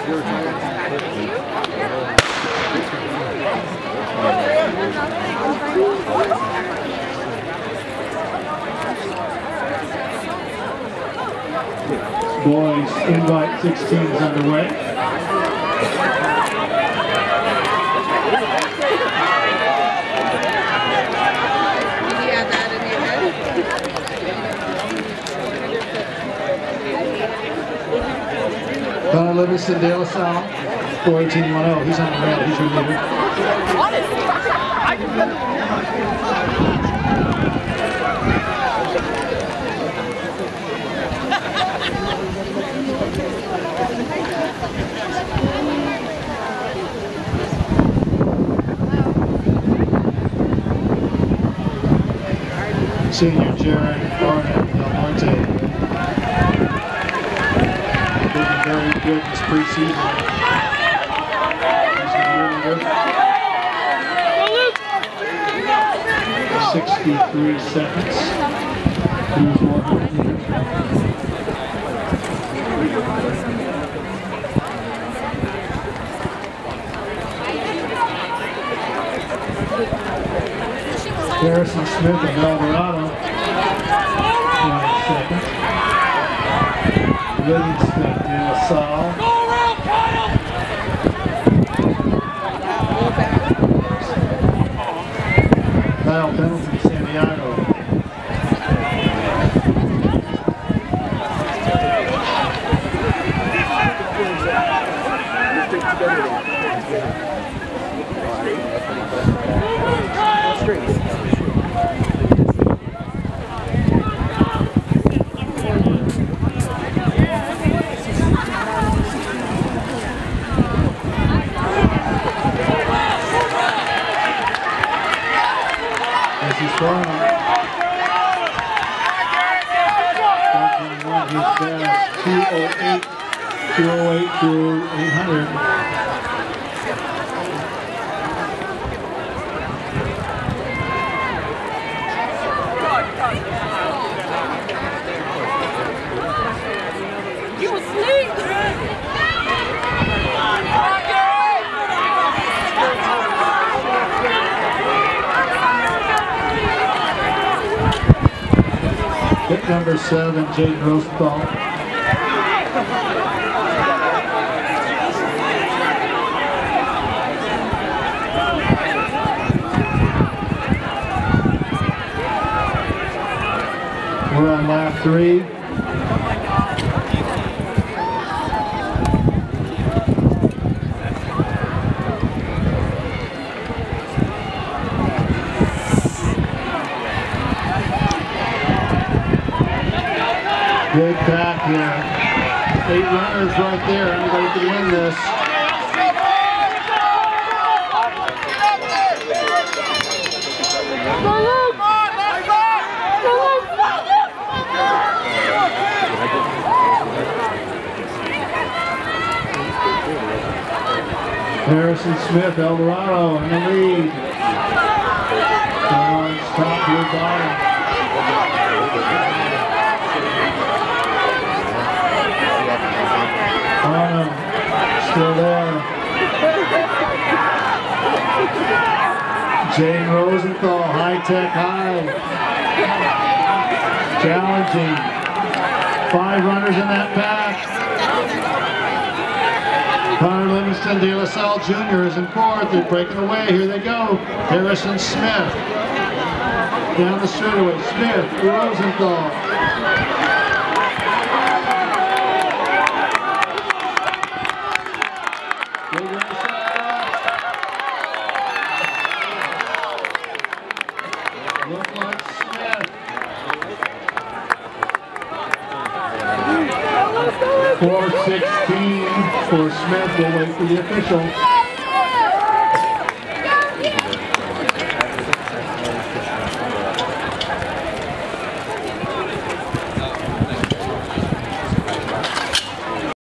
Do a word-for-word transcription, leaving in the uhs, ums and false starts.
Boys invite sixteen is underway. Connor Livingston, De La Salle, four eighteen one oh. He's on the rail. He's your leader. Senior Jared Barnett Del Monte. Looking very good this preseason. He's going to really good. sixty-three seconds. He's one hundred meters. Harrison Smith of Eldorado, twenty seconds. Livingston, De La Salle. Kyle Pendleton, San Diego. He's throwing him. His best, two oh eight, two oh eight to eight hundred. You asleep? Hit number seven, Jaden Rosenthal. We're on lap three. Good pack here. Eight runners right there. Anybody can win this. Harrison Smith, Eldorado in the lead. Orange top, blue bottom. Arnhem still there. Jane Rosenthal, high tech high. Challenging. Five runners in that pack. Connor Livingston, De La Salle Junior is in fourth. They're breaking away. Here they go. Harrison Smith. Down the straightaway. Smith, Rosenthal. Look like Smith. four sixteen for Smith. We'll wait for the official.